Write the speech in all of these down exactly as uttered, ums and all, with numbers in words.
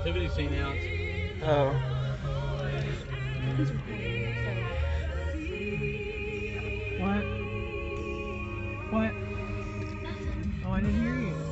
nativity scene out. Oh. What? What? Oh, I didn't hear you.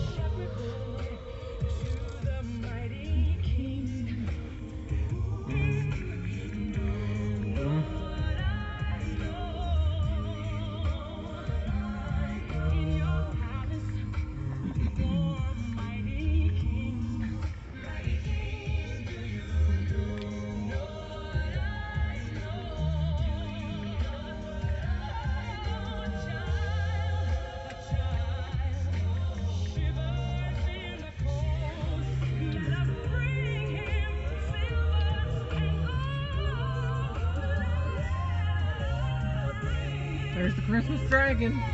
There's the Christmas dragon.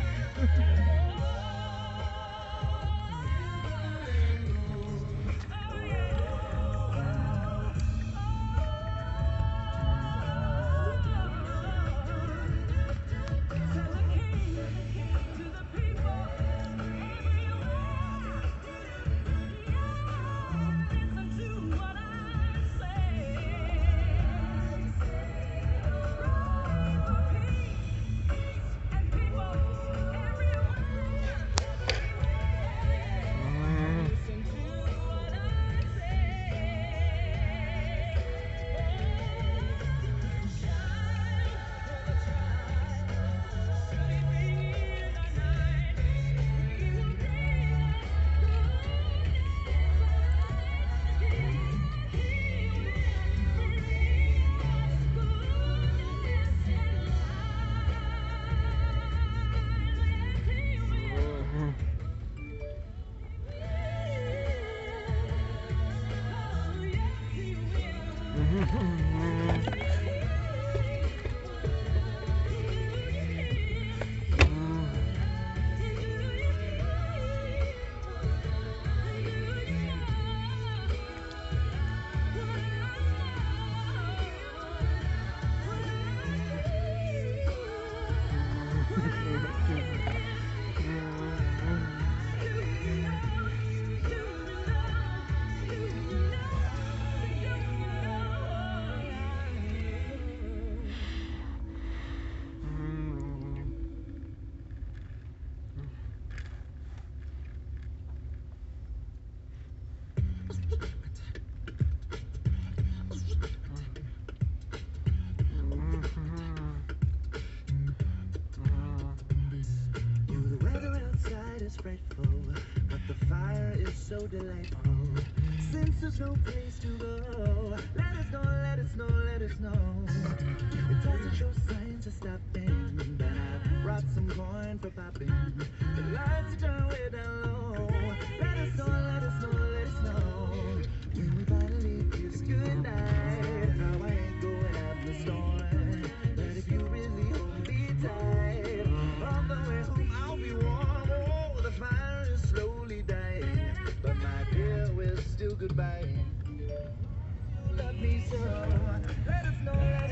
But the fire is so delightful. Since there's no place to go, let us know, let us know, let us know. It doesn't show signs of stopping, but I brought some coin for popping. The lights turn way down low. Let us know, let us know, let us know. When we finally kiss goodnight, how I ain't going out the storm. But if you really hold me tight, on the way home I'll be warm. Oh, the fire is slowly dying, but my dear, we're still goodbye. Love me so. Let us know. Let